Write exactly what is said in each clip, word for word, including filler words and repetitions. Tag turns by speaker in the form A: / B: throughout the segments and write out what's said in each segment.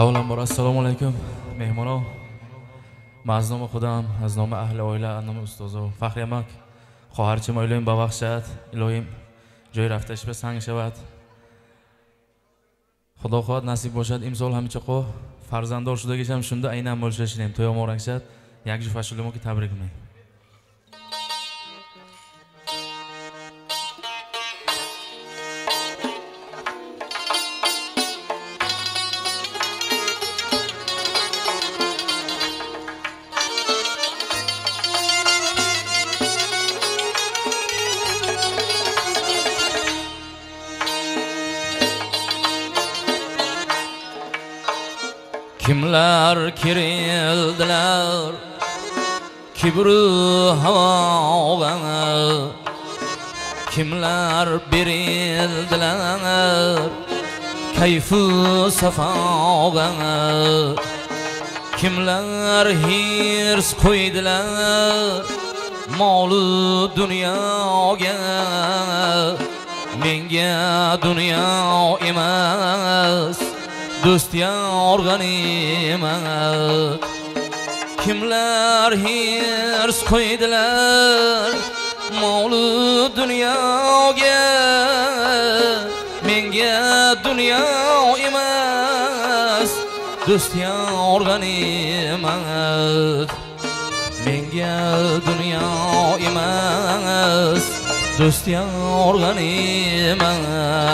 A: avvalambor assalomu alaykum mehmonlar. Mazlum xudam, az nom ahli oila, anom ustozo, faxriy amak, xoharchim oilayim babaxshat, iloyim joy raftash va sang shavat. Xudo xohlab nasib bo'ladi, imsol hamicha qo, farzandor shudagisham shunda aynan bo'lishishim, to'yam o'rakshat, yakju fashulimga tabriklayman. Kimlar kirildilar kibru havoga, kimlar berildilar kayfu safoga, kimlar hirs qo'ydilar molu dunyoga. Menga dunyo emas do'st yorg'animan. Kimlar hirs qo'ydilar molu dunyoga. Menga dunyo emas do'st yorg'animan. Menga dunyo emas do'st yorg'animan.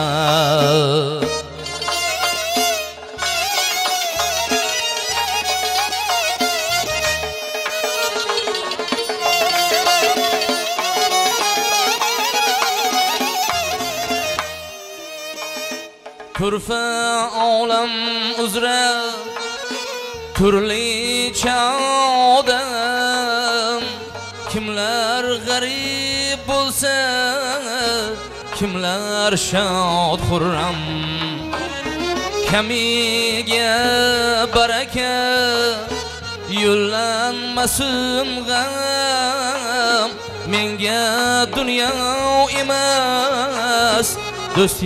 A: Turfa olam uzra turlicha odam. Kimlar g'arib bo'lsa, kimlar shod xurram. Kamiga baraka yo'llanmasin g'am. Menga dunyo emas do'st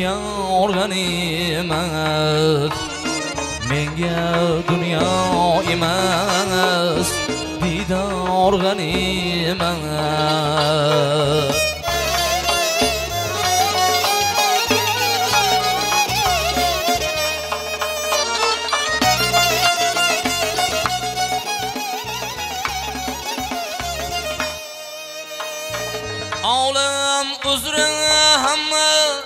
A: yorg'animan. Menga dunyo emas didor g'animan. Olam uzra hamma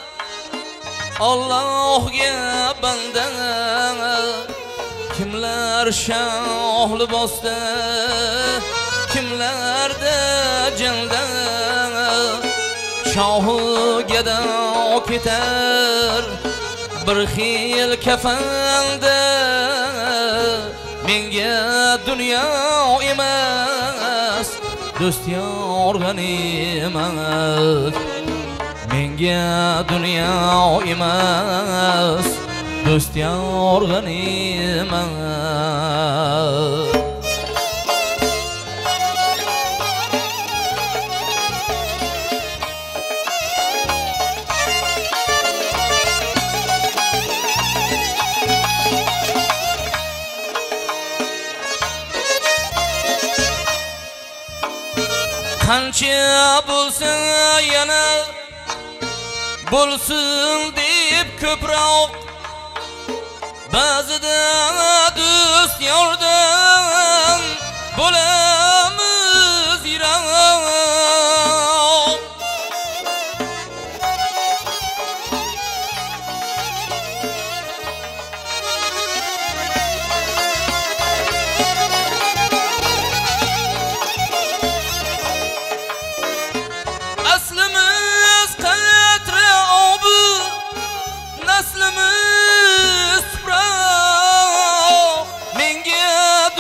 A: Allohga banda. Kimlar shoh libosda, kimlarda janda. Shohu gado ketar bir xil kafanda. Menga dunyo emas do'st yorg'animan. Menga dunyo emas do'st yorg'animan. Qancha bo'lsa yana bo'lsin deb ko'proq, ba'zida do'st yordam bo'lamiz yiroq. Aslimiz qatra obi, naslimiz tuproq. Menga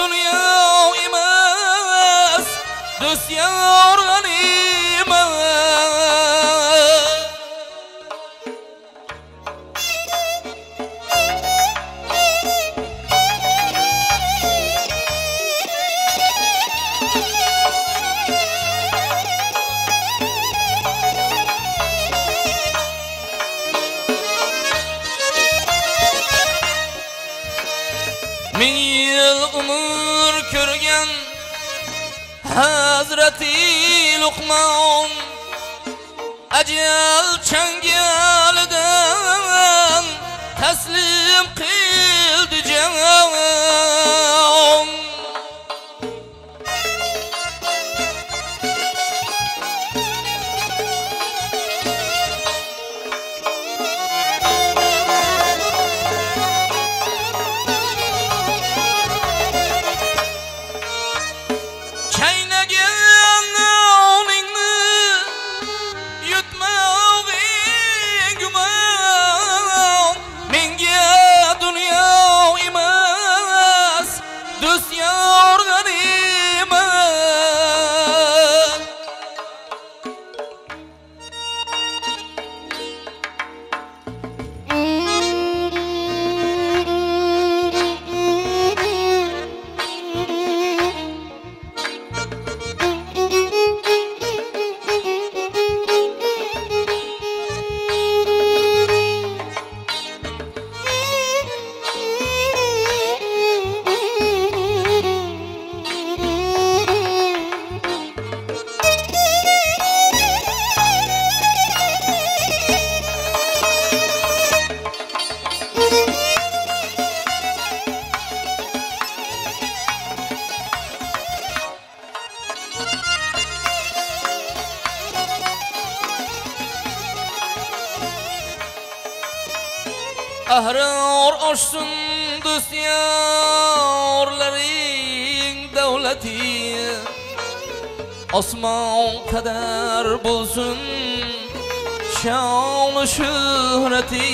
A: ko'rgan Hazrati Luqmon ajal changalidan taslim qildi jon. Ahrar oshsun do'styorlaring davlati, osmon qadar bo'lsin shon shuhrati.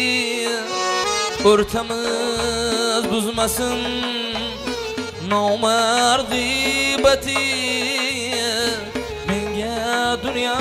A: O'rtamiz buzmasin nomard g'ibati. Menga dunyo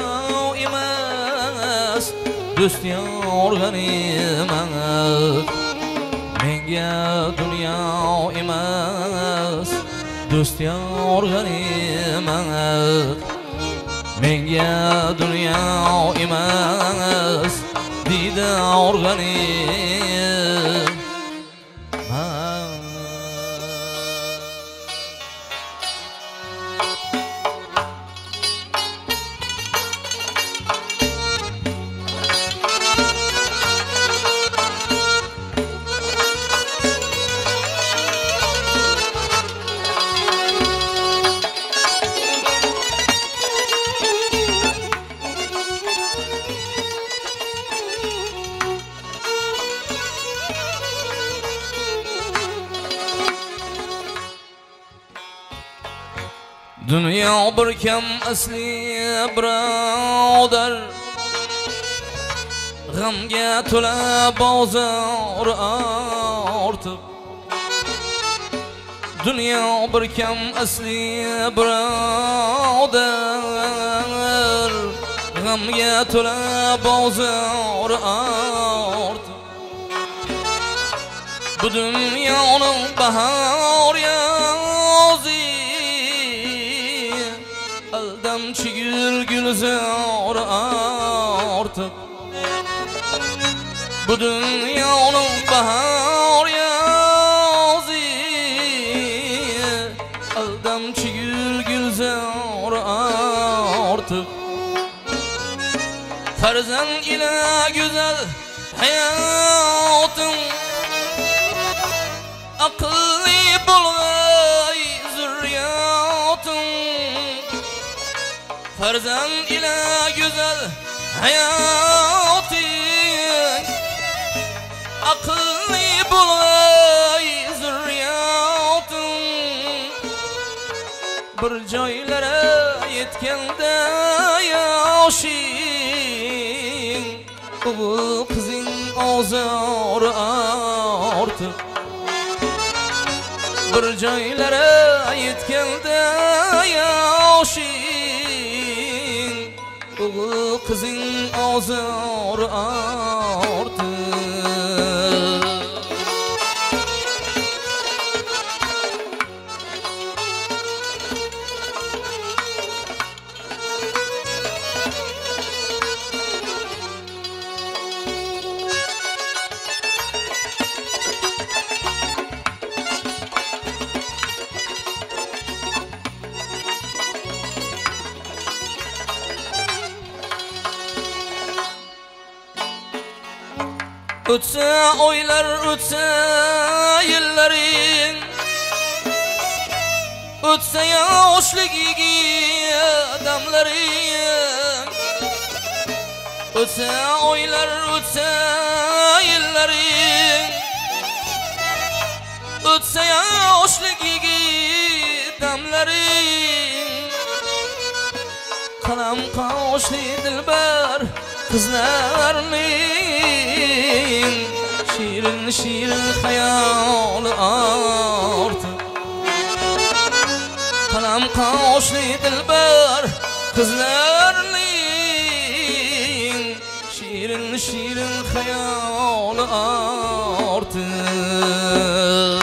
A: emas do'styor g'animat. Menga dunyo emas do'styor g'animat. Menga dunyo emas didor g'animat. Dünya bir kam asli birodar, g'amga to'la bozor ortiq. Dünya bir kam asli birodar, g'amga to'la bozor ortiq. Bu dunyoning bahor yozi, aldamchi gulzor ortiq. Bu dunyoning bahor yozi, aldamchi gulzor ortiq. Farzand ila go'zal hayotim, aqlli bo'lg'ay zurriyotim. Farzand ila go'zal hayoting, aqlli bo'lg'ay zurriyoting. Bir joylari yetganda yoshing, o'g'il qizing ozor ortiq. Bir joylari yetganda yoshing, o'g'il qizing ozor ortiq. O'tsa oylar o'tsa yillaring O'tsa yoshligiga damlaring O'tsa oylar o'tsa yillaring O'tsa yoshligiga damlaring Qalam qoshli dilbar qizlarning Shirin shirin xayoli ortib Qalam qoshli dilbar qizlarning Shirin shirin xayoli ortib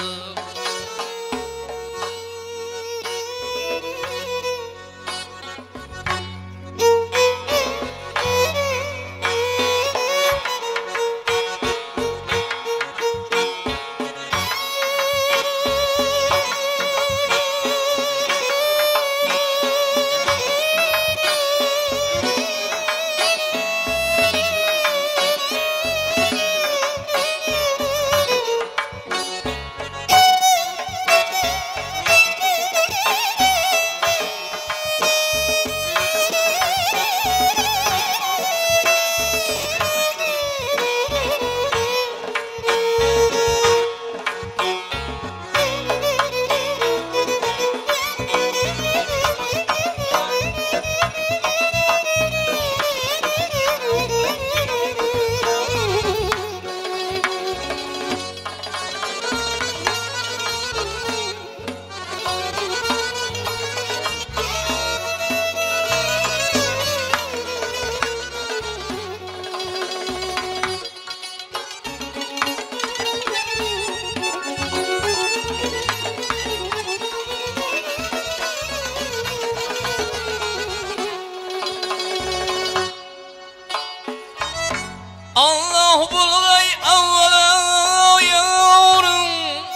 A: Allah bulg'ay avvalo yavrum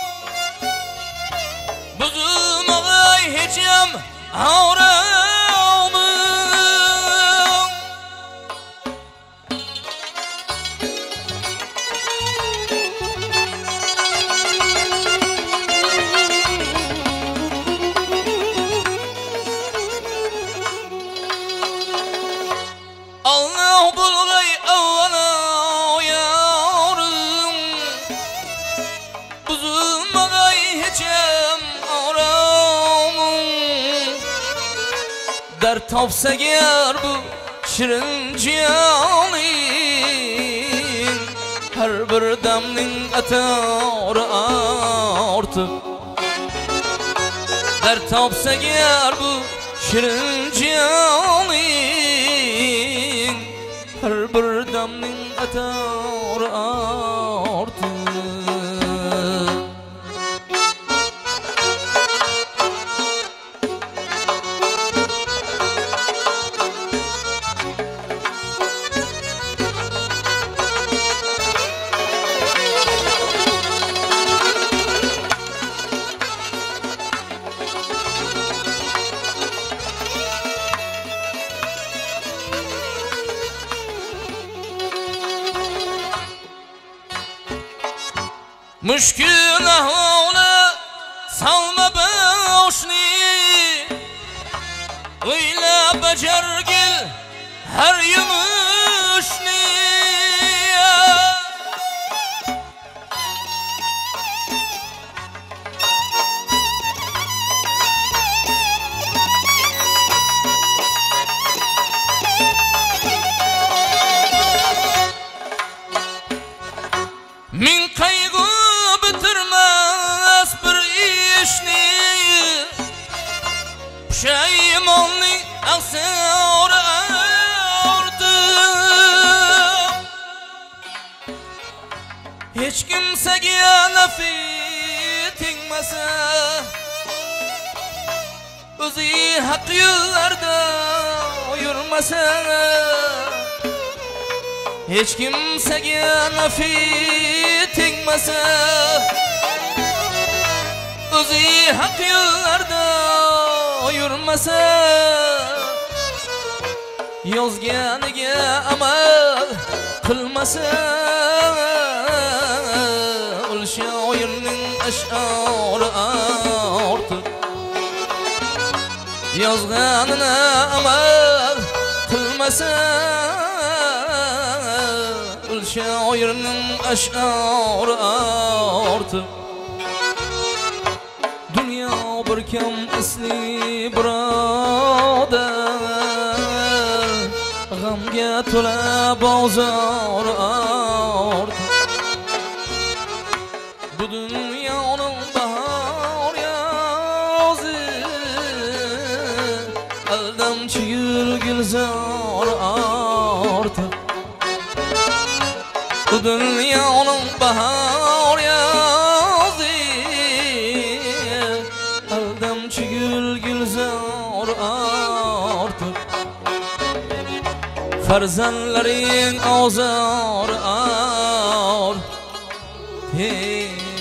A: buzilmag'ay hech ham avramim Allah bulg'ay avvalo Dard topsa ger bu shirin jiyoning Har bir damning atori ortib Dard topsa ger bu shirin jiyoning Har bir damning atori ortib Müşkül ahvole salma boshni O'yla bajargil har yumushni Min qayg'u bitirmas bir ishni Pushaymonning asori ortib Hech kimsaga nafi tegmasa O'zi haq yo'llarda yurmasa Hech kimsaga nafi tegmasa O'zi haq yo'llarda yurmasa Yozganiga amal qilmasa şairning ash'ori ortiq yozganini amal qilmasa shoirning ash'ori ortiq dunyo bir kam isli birodar g'amga to'la bozor ortiq bu dunyoning bahor yozi aldamchi gulzor ortiq bu dunyoning bahor yozi aldamchi gulzor ortiq farzandlaring ozor ortiq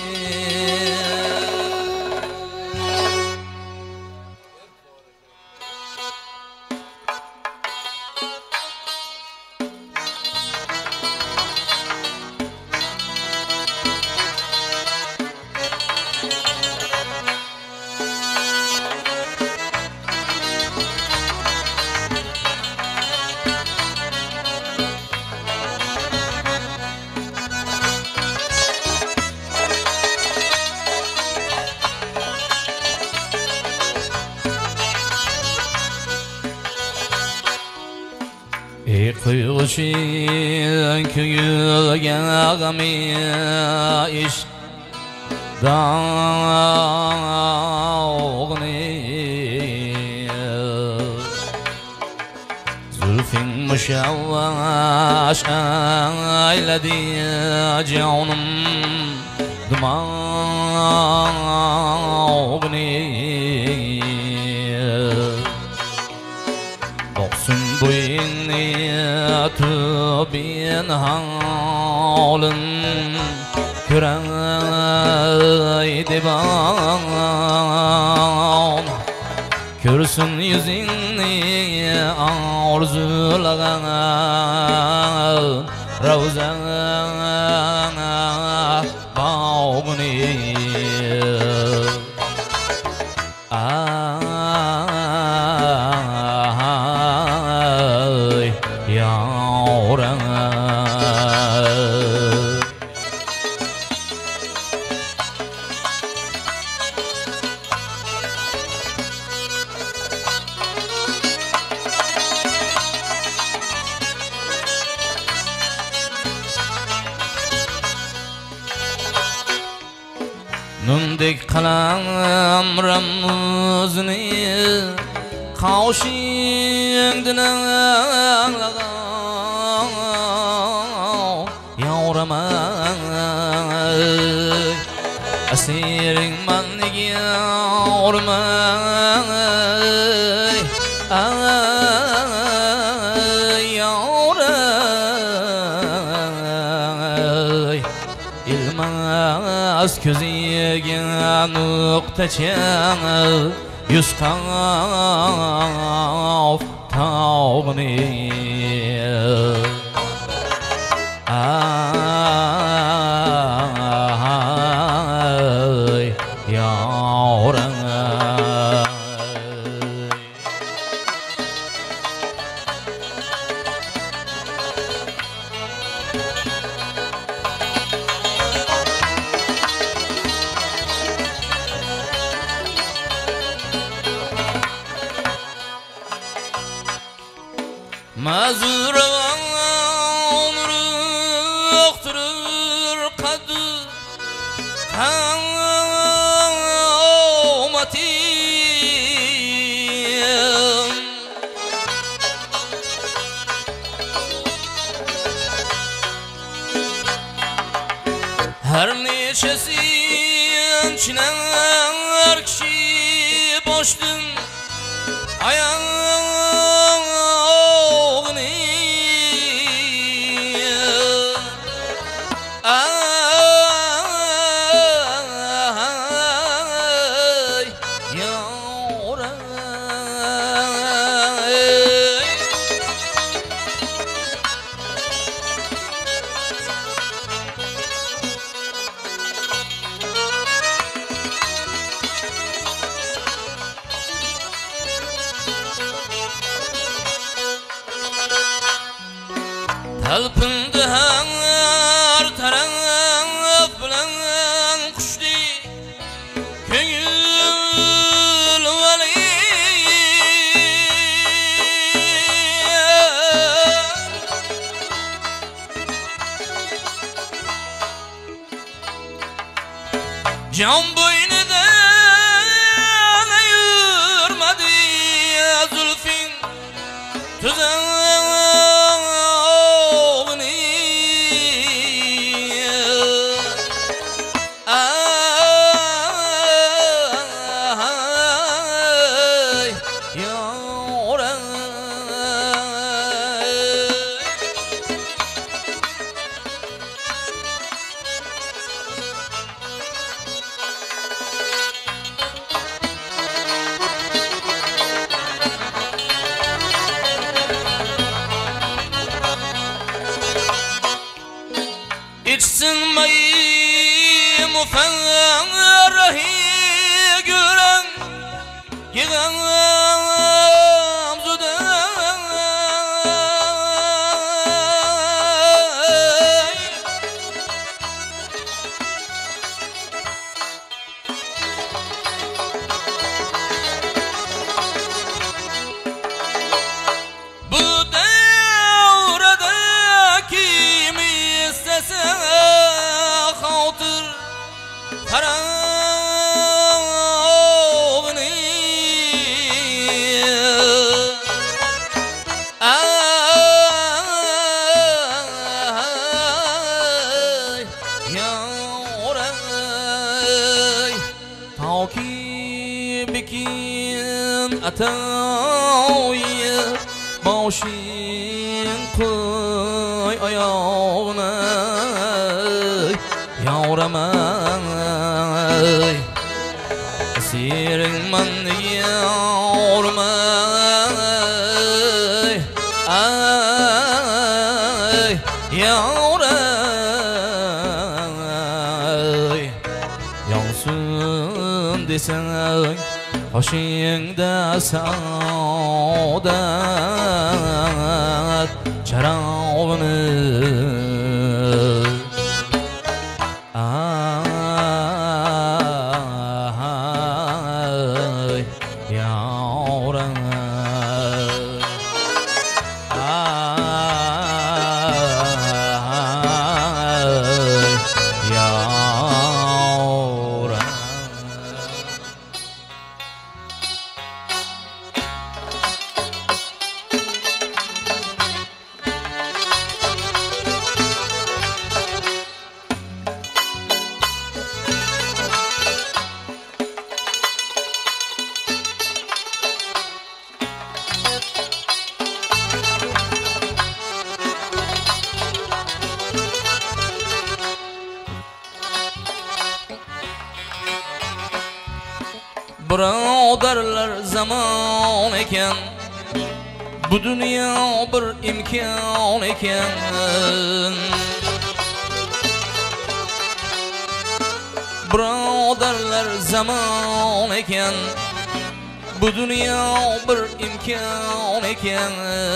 A: Kuyuşun kuyulgağımı iş dağını Zülfün müşavvaş eyledi canım dımağını Doksun boyunni tübin halın Küreydi ban Kürsün yüzünni arzulagan Ravzana bağını Ay yavrum Nundek kalam ramuzini Kavşingdin ağlagan Yavrum asiring manligi yavrum yavrum ilmas ko'ziga nuqtacha yuz qaf tog'ni ay yavrum Mazuravan ruhturur kadı kamatim Her neçesin çiner kişi boşdun ayağın talpindi har taraf bilan qushdi ko'ngil vali jon bo'ynida yurmadi zulfing tuzog'ini ay yoram içsin mayı mufarrahi gülen giden amzudan bu devrede kimi istese tarafını ay yoray takip ekin atayı boşin koy ayağına yoramay siring man yoramay ay yoray yonsun desang qoshingda saodat charog'ini ay yoram ay yoram birodarlar zamon ekan bu dunyo bir imkon ekan birodarlar zamon ekan bu dunyo bir imkon ekan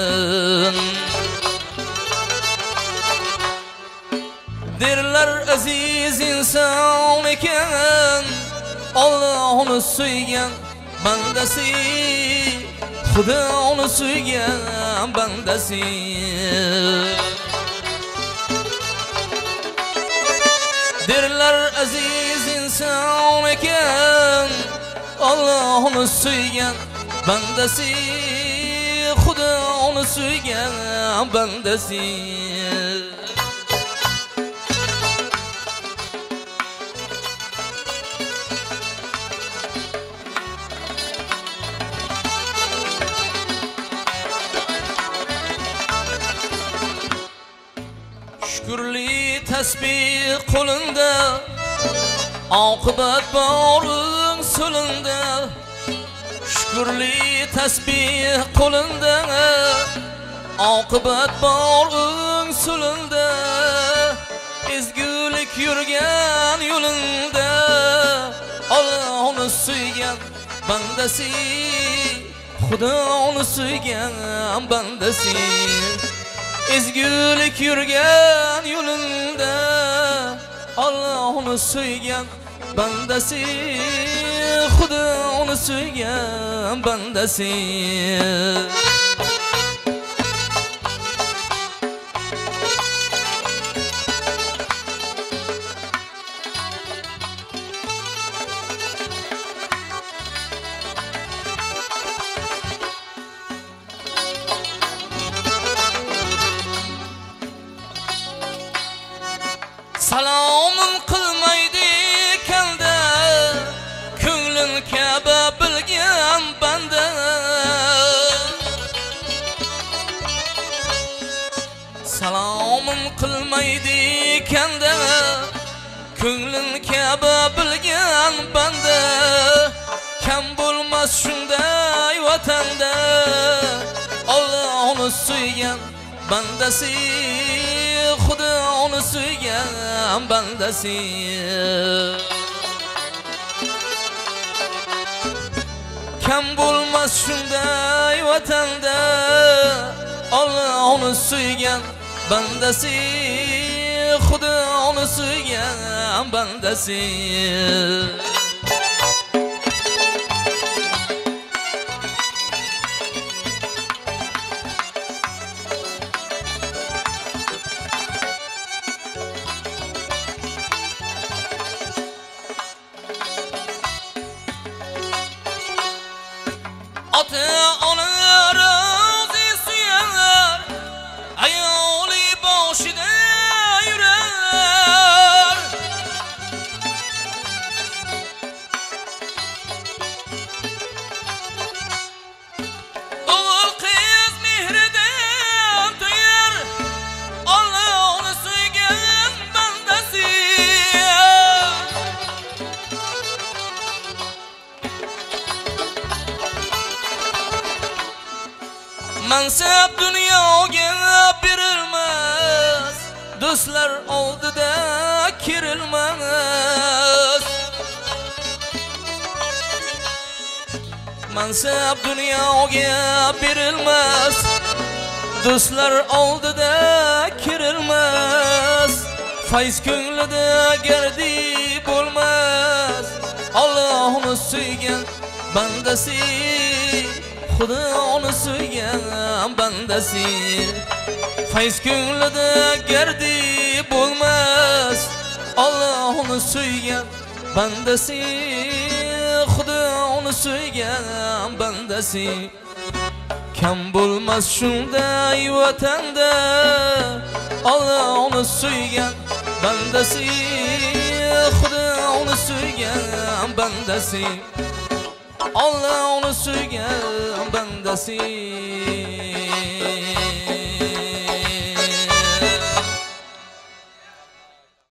A: derlar aziz inson ekan Allah'ını suygan bandasi Xudo'ni suygan bandasi derlar aziz inson ekan Allah'ını suygan bandasi Xudo'ni suygan bandasi Şükürli tesbih kolunda Akıbet barın solunda Şükürli tesbih kolunda Akıbet barın solunda Ezgülik yürgen yolunda Allah'ını suygan bandasi Xudo'ni suygan bandasi ezgulik yurgan yo'lingda Allohni suygan bandasi Xudo uni suygan bandasi Salomim qilmaydi kanda ko'nglim kabi bilgan banda Salomim qilmaydi kanda ko'nglim kabi bilgan banda kam bo'lmas shunday vatanda Allohni suygan bandasi Xudo uni suygan bandasi kam bo'lmas shunday vatanda Allohni suygan bandasi Xudo uni suygan bandasi Ota-ona rozi suyar, ayoli boshida yurar. O'g'il qiz mehridan to'yar, Allohni suygan bandasi. Mansab dunyoga berilmas, do'stlar oldida kerilmas. Mansab dunyoga berilmas, do'stlar oldida kerilmas. Fayz ko'nglida gardi bo'lmas, Allohni suygan bandasi Xudo uni suygan bandasi Fayz ko'nglida gardi bo'lmas Allohni suygan bandasi Xudo uni suygan bandasi kam bo'lmas shunday vatanda Allohni suygan bandasi Xudo uni suygan bandasi Allohni suygan bandasi